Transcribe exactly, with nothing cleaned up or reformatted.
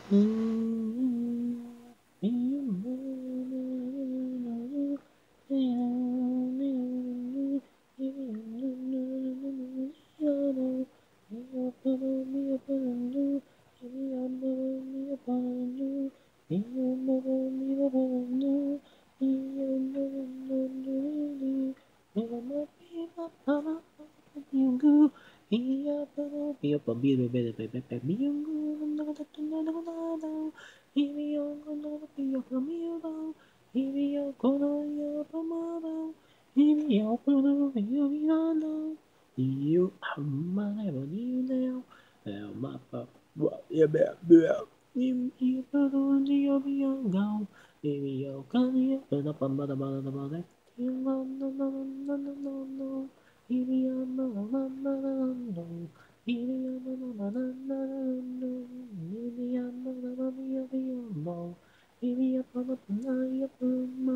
You are my you now. My what you bet bet. You you put on your beyond go. Baby, you come here, but up on the bottom of the you no no no no no no no. Baby, you no no no no no. Baby, you no no no no no no. Baby, you no no no no no. Baby, you put up on your